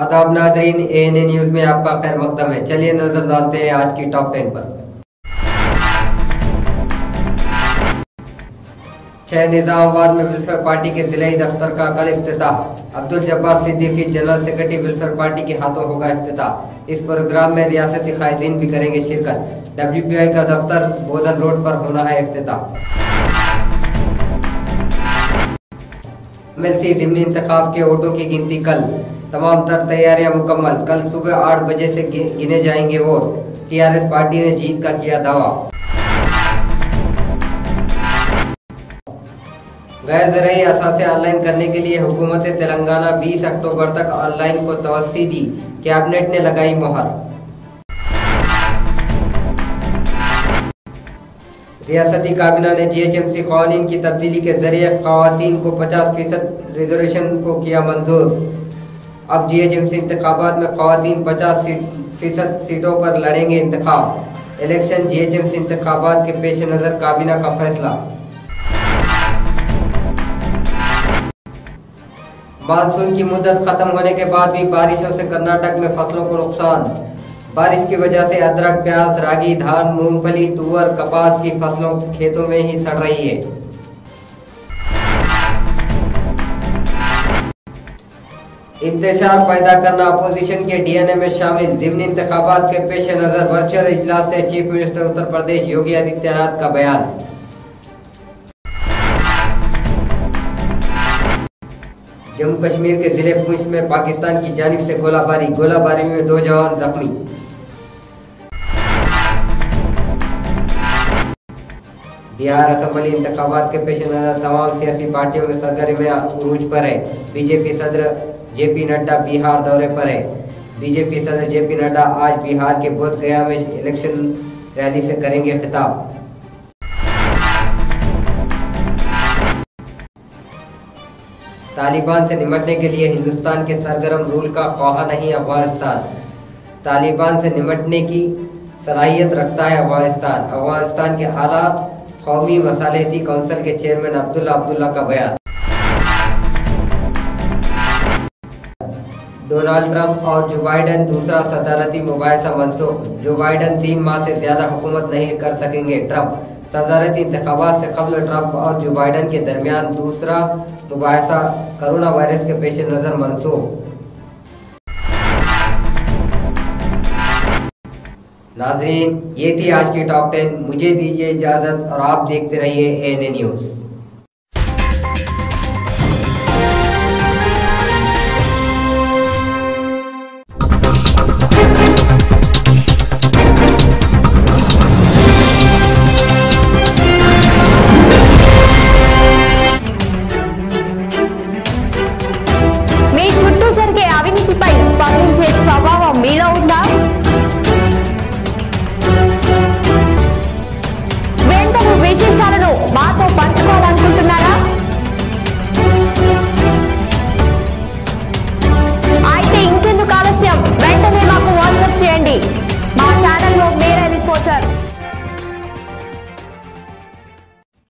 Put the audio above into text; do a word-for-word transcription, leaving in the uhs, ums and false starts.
आदाब नाजरीन, ANA news में आपका खैर मकदम है। चलिए नजर डालते हैं आज की टॉप टेन पर। छह निजामाबाद में वेलफेयर पार्टी के जिलाई दफ्तर का कल इफ्तिताह। Abdul Jabbar Siddiqui general secretary welfare party के हाथों होगा इफ्तिताह। इस प्रोग्राम में रियासती कायदीन भी करेंगे शिरकत। डब्ल्यूपीआई का दफ्तर बोधन रोड पर होना है इफ्तिताह। एमएलसी ज़िमनी इंतखाब के वोटों की गिनती कल। तमाम तर तैयारियां मुकम्मल। कल सुबह आठ बजे से गिने जाएंगे वोट। टीआरएस पार्टी ने जीत का किया दावा। गैर ज़रई असासे ऑनलाइन करने के लिए हुकूमत तेलंगाना बीस अक्टूबर तक ऑनलाइन को तवस्सी दी। कैबिनेट ने लगाई मोहर। रियासती काबीना ने जीएचएमसी कानून की तब्दीली के जरिए खवातीन को पचास फीसद रिजर्वेशन को किया मंजूर। अब जीएचएमसी इंतखाबात में खवातीन पचास फीसद सीटों पर लड़ेंगे इंतखाब। इलेक्शन जीएचएमसी इंतखाबात के पेश नजर काबीना का फैसला। मानसून की मुद्दत खत्म होने के बाद भी बारिशों से कर्नाटक में फसलों को नुकसान। बारिश की वजह से अदरक, प्याज, रागी, धान, मूंगफली, तुअर, कपास की फसलों खेतों में ही सड़ रही है। इंतशार पैदा करना अपोजिशन के डीएनए में शामिल। ज़िमनी इंतखाबात के पेश नजर वर्चुअल इजलास से चीफ मिनिस्टर उत्तर प्रदेश योगी आदित्यनाथ का बयान। जम्मू कश्मीर के जिले पुंछ में पाकिस्तान की जानिब से गोलाबारी। गोलाबारी में दो जवान जख्मी। बिहार असेंबली इंतखाबात के पेश नजर तमाम सियासी पार्टियों में सरगर्मियां उरूज पर है। बीजेपी सदर जेपी नड्डा बिहार दौरे पर है। बीजेपी सदर जेपी नड्डा आज बिहार के बोध गया में इलेक्शन रैली से करेंगे खिताब। तालिबान से निपटने के लिए हिंदुस्तान के सरगर्म रूल का ख्वाह नहीं अफगानिस्तान। तालिबान से निपटने की सलाहियत रखता है अफगानिस्तान। अफगानिस्तान के आला कौमी मसालेहती काउंसिल के चेयरमैन अब्दुल्ला अब्दुल्ला का बयान। डोनाल्ड ट्रंप और जो बाइडन दूसरा सदारती मुबाहिसा मंसूख। जो बाइडन तीन माह से ज्यादा हुकूमत नहीं कर सकेंगे। ट्रंप सदारती इंतखाबात से कबल ट्रंप और जो बाइडन के दरमियान दूसरा मुबाहिसा कोरोना वायरस के पेश नजर मंसूख। नाज़रीन, ये थी आज की टॉप टेन। मुझे दीजिए इजाजत और आप देखते रहिए एएनए न्यूज।